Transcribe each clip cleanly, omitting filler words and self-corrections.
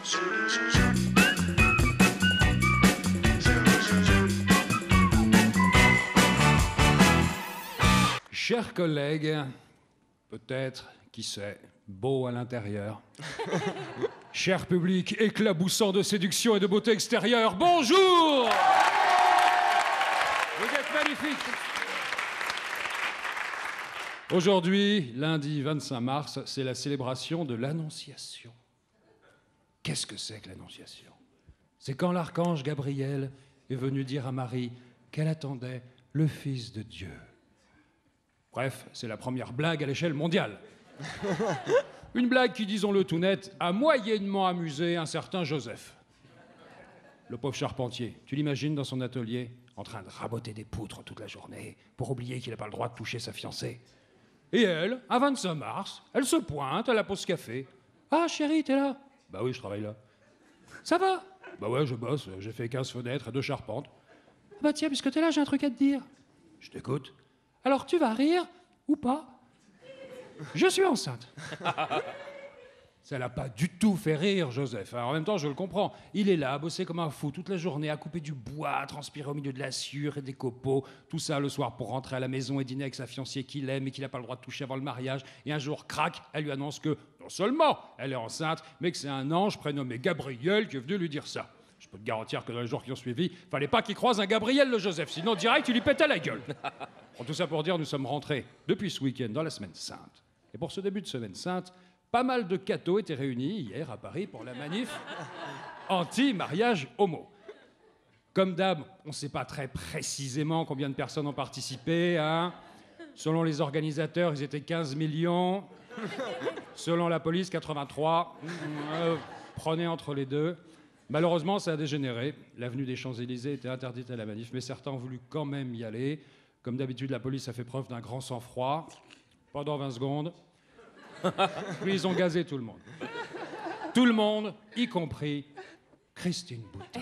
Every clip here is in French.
Chers collègues, peut-être, qui sait, beau à l'intérieur. Cher public, éclaboussant de séduction et de beauté extérieure, bonjour! Vous êtes magnifiques. Aujourd'hui, lundi 25 mars, c'est la célébration de l'Annonciation. Qu'est-ce que c'est que l'Annonciation? C'est quand l'archange Gabriel est venu dire à Marie qu'elle attendait le Fils de Dieu. Bref, c'est la première blague à l'échelle mondiale. Une blague qui, disons-le tout net, a moyennement amusé un certain Joseph. Le pauvre charpentier, tu l'imagines dans son atelier, en train de raboter des poutres toute la journée, pour oublier qu'il n'a pas le droit de toucher sa fiancée. Et elle, à 25 mars, elle se pointe à la pause café. « Ah, chérie, t'es là ?»« Bah oui, je travaille là. »« Ça va ?»« Bah ouais, je bosse, j'ai fait 15 fenêtres et 2 charpentes. »« Ah bah tiens, puisque t'es là, j'ai un truc à te dire. »« Je t'écoute. »« Alors, tu vas rire ou pas ? » ?»« Je suis enceinte. » Ça l'a pas du tout fait rire, Joseph. Alors, en même temps, je le comprends. Il est là, à bosser comme un fou toute la journée, à couper du bois, à transpirer au milieu de la sciure et des copeaux. Tout ça le soir pour rentrer à la maison et dîner avec sa fiancée qu'il aime et qu'il n'a pas le droit de toucher avant le mariage. Et un jour, crac, elle lui annonce que, non seulement elle est enceinte, mais que c'est un ange prénommé Gabriel qui est venu lui dire ça. Je peux te garantir que dans les jours qui ont suivi, fallait pas qu'il croise un Gabriel, le Joseph. Sinon, direct, tu lui pétais la gueule. Bon, tout ça pour dire, nous sommes rentrés depuis ce week-end dans la Semaine Sainte. Et pour ce début de Semaine Sainte, pas mal de cathos étaient réunis hier à Paris pour la manif anti-mariage homo. Comme d'hab, on ne sait pas très précisément combien de personnes ont participé. Hein. Selon les organisateurs, ils étaient 15 millions. Selon la police, 83. Prenez entre les deux. Malheureusement, ça a dégénéré. L'avenue des Champs-Élysées était interdite à la manif, mais certains ont voulu quand même y aller. Comme d'habitude, la police a fait preuve d'un grand sang-froid. Pendant 20 secondes. Puis ils ont gazé tout le monde. Tout le monde, y compris Christine Boutin.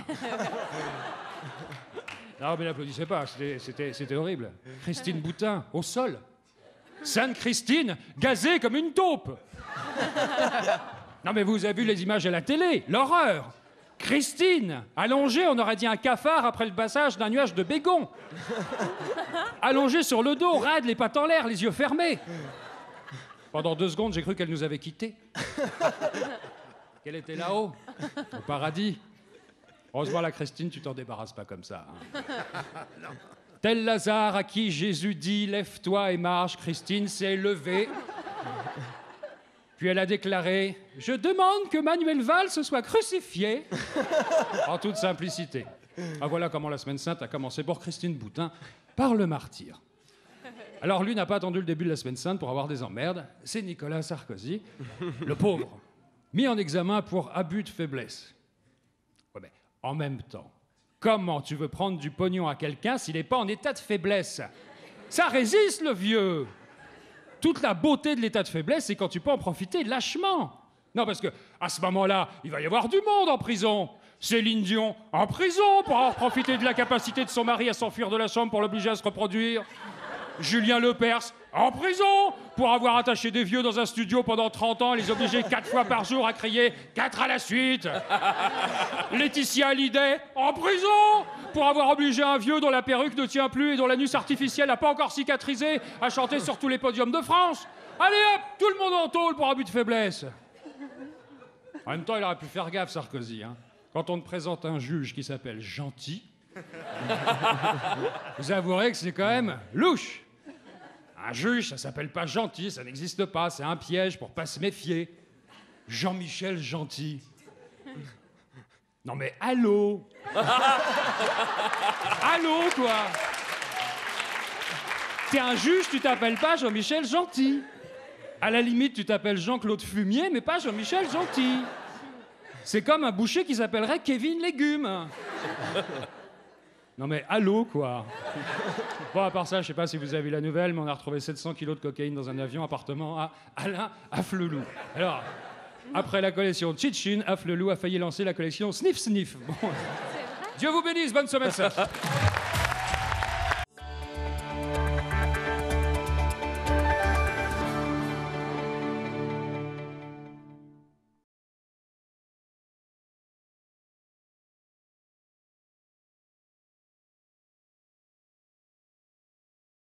Non, mais n'applaudissez pas, c'était horrible. Christine Boutin, au sol. Sainte Christine, gazée comme une taupe. Non, mais vous avez vu les images à la télé, l'horreur. Christine, allongée, on aurait dit un cafard après le passage d'un nuage de bégon. Allongée sur le dos, raide, les pattes en l'air, les yeux fermés. Pendant 2 secondes, j'ai cru qu'elle nous avait quittés. Qu'elle était là-haut, au paradis. Heureusement, la Christine, tu t'en débarrasses pas comme ça. Hein. Tel Lazare à qui Jésus dit « Lève-toi et marche », Christine s'est levée. Puis elle a déclaré « Je demande que Manuel Valls soit crucifié », en toute simplicité. Ah, voilà comment la Semaine Sainte a commencé pour Christine Boutin, par le martyr. Alors lui n'a pas attendu le début de la Semaine Sainte pour avoir des emmerdes. C'est Nicolas Sarkozy, le pauvre, mis en examen pour abus de faiblesse. Ouais, mais en même temps, comment tu veux prendre du pognon à quelqu'un s'il n'est pas en état de faiblesse? Ça résiste, le vieux. Toute la beauté de l'état de faiblesse, c'est quand tu peux en profiter lâchement. Non, parce que à ce moment-là, il va y avoir du monde en prison. Céline Dion en prison pour avoir profité de la capacité de son mari à s'enfuir de la chambre pour l'obliger à se reproduire. Julien Lepers, en prison, pour avoir attaché des vieux dans un studio pendant 30 ans et les obliger 4 fois par jour à crier « 4 à la suite ». Laetitia Hallyday, en prison, pour avoir obligé un vieux dont la perruque ne tient plus et dont l'anus artificiel n'a pas encore cicatrisé à chanter sur tous les podiums de France. Allez hop, tout le monde en tôle pour abus de faiblesse. En même temps, il aurait pu faire gaffe, Sarkozy. Hein. Quand on te présente un juge qui s'appelle Gentil, vous avouerez que c'est quand même louche. Un juge, ça s'appelle pas Gentil, ça n'existe pas, c'est un piège pour pas se méfier. Jean-Michel Gentil. Non mais allô. Allô, quoi. T'es un juge, tu t'appelles pas Jean-Michel Gentil. À la limite, tu t'appelles Jean-Claude Fumier, mais pas Jean-Michel Gentil. C'est comme un boucher qui s'appellerait Kevin Légumes. Non mais allô, quoi. Bon, à part ça, je sais pas si vous avez vu la nouvelle, mais on a retrouvé 700 kilos de cocaïne dans un avion appartement à Alain Afflelou. Alors, après la collection Tchitchin, Afflelou a failli lancer la collection Sniff Sniff. Bon. Dieu vous bénisse, bonne semaine, ça.